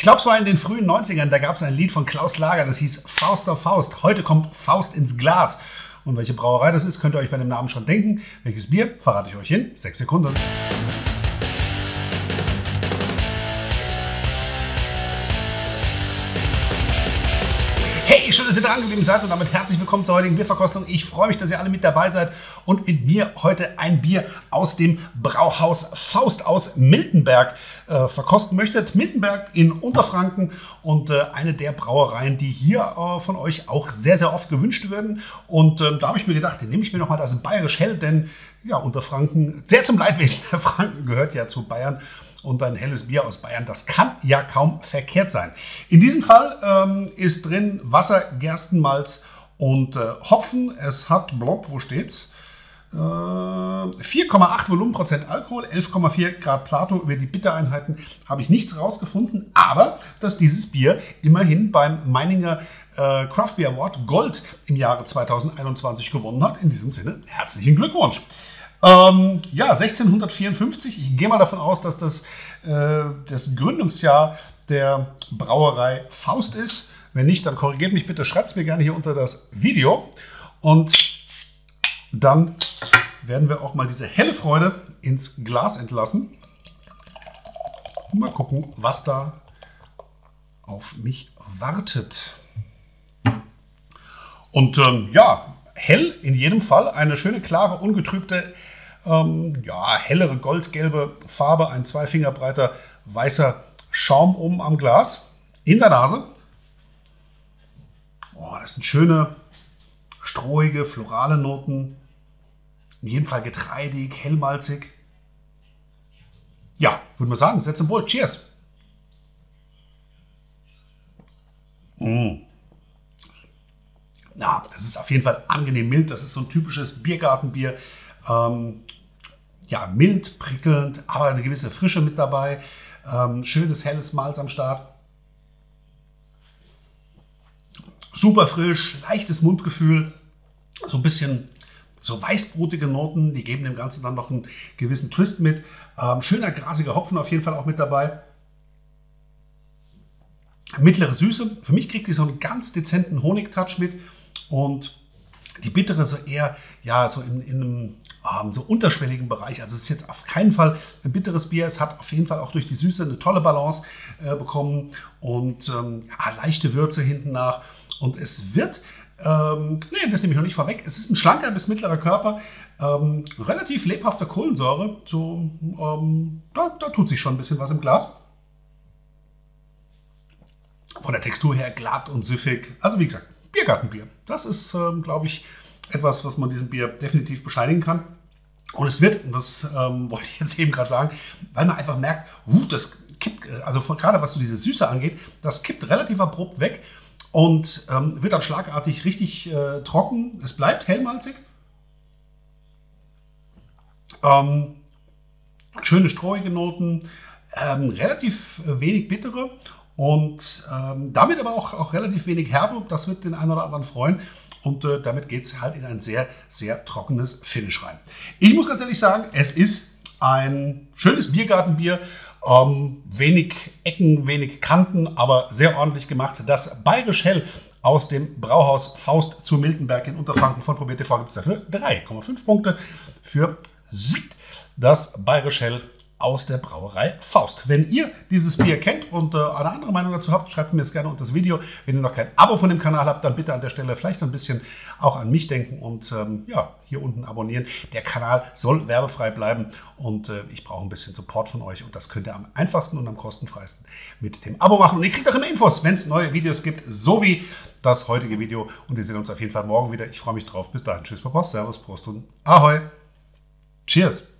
glaube, es war in den frühen 90ern, da gab es ein Lied von Klaus Lager, das hieß Faust auf Faust. Heute kommt Faust ins Glas. Und welche Brauerei das ist, könnt ihr euch bei dem Namen schon denken. Welches Bier, verrate ich euch in 6 Sekunden. Hey, schön, dass ihr dran geblieben seid und damit herzlich willkommen zur heutigen Bierverkostung. Ich freue mich, dass ihr alle mit dabei seid und mit mir heute ein Bier aus dem Brauhaus Faust aus Miltenberg verkosten möchtet. Miltenberg in Unterfranken und eine der Brauereien, die hier von euch auch sehr, sehr oft gewünscht werden. Und da habe ich mir gedacht, den nehme ich mir nochmal das Bayerisch Hell, denn ja, Unterfranken, sehr zum Leidwesen der Franken, gehört ja zu Bayern. Und ein helles Bier aus Bayern, das kann ja kaum verkehrt sein. In diesem Fall ist drin Wasser, Gerstenmalz und Hopfen. Es hat, wo steht's? 4,8 Volumenprozent Alkohol, 11,4 Grad Plato. Über die Bittereinheiten habe ich nichts rausgefunden, aber dass dieses Bier immerhin beim Meininger Craft Beer Award Gold im Jahre 2021 gewonnen hat. In diesem Sinne, herzlichen Glückwunsch! Ja, 1654. Ich gehe mal davon aus, dass das das Gründungsjahr der Brauerei Faust ist. Wenn nicht, dann korrigiert mich bitte, schreibt es mir gerne hier unter das Video. Und dann werden wir auch mal diese helle Freude ins Glas entlassen. Mal gucken, was da auf mich wartet. Und ja, hell in jedem Fall. Eine schöne, klare, ungetrübte, ja, hellere goldgelbe Farbe, ein 2 Finger breiter weißer Schaum oben am Glas, in der Nase. Oh, das sind schöne, strohige, florale Noten. In jedem Fall getreidig, hellmalzig. Ja, würde man sagen, setz zum Wohl. Cheers! Ja, das ist auf jeden Fall angenehm mild. Das ist so ein typisches Biergartenbier. Ja, mild, prickelnd, aber eine gewisse Frische mit dabei. Schönes, helles Malz am Start. Super frisch, leichtes Mundgefühl. So ein bisschen so weißbrotige Noten, die geben dem Ganzen dann noch einen gewissen Twist mit. Schöner, grasiger Hopfen auf jeden Fall auch mit dabei. Mittlere Süße. Für mich kriegt die so einen ganz dezenten Honigtouch mit. Und die bittere so eher, ja, so in einem so unterschwelligen Bereich. Also es ist jetzt auf keinen Fall ein bitteres Bier. Es hat auf jeden Fall auch durch die Süße eine tolle Balance bekommen und ja, leichte Würze hinten nach. Und es wird, nee, das nehme ich noch nicht vorweg, es ist ein schlanker bis mittlerer Körper, relativ lebhafter Kohlensäure. So, da tut sich schon ein bisschen was im Glas. Von der Textur her glatt und süffig. Also wie gesagt, Biergartenbier. Das ist, glaube ich, etwas, was man diesem Bier definitiv bescheinigen kann. Und es wird, und das wollte ich jetzt eben gerade sagen, weil man einfach merkt, das kippt, also gerade was so diese Süße angeht, das kippt relativ abrupt weg und wird dann schlagartig richtig trocken. Es bleibt hellmalzig. Schöne strohige Noten, relativ wenig bittere. Und damit aber auch relativ wenig Herbe. Das wird den einen oder anderen freuen. Und damit geht es halt in ein sehr, sehr trockenes Finish rein. Ich muss ganz ehrlich sagen, es ist ein schönes Biergartenbier. Wenig Ecken, wenig Kanten, aber sehr ordentlich gemacht. Das Bayerisch Hell aus dem Brauhaus Faust zu Miltenberg in Unterfranken von Probiert TV gibt es dafür 3,5 Punkte für das Bayerisch Hell aus der Brauerei Faust. Wenn ihr dieses Bier kennt und eine andere Meinung dazu habt, schreibt mir es gerne unter das Video. Wenn ihr noch kein Abo von dem Kanal habt, dann bitte an der Stelle vielleicht ein bisschen auch an mich denken und ja, hier unten abonnieren. Der Kanal soll werbefrei bleiben und ich brauche ein bisschen Support von euch und das könnt ihr am einfachsten und am kostenfreisten mit dem Abo machen. Und ihr kriegt auch immer Infos, wenn es neue Videos gibt, so wie das heutige Video. Und wir sehen uns auf jeden Fall morgen wieder. Ich freue mich drauf. Bis dahin. Tschüss, Papa, Servus, Prost und Ahoi. Cheers.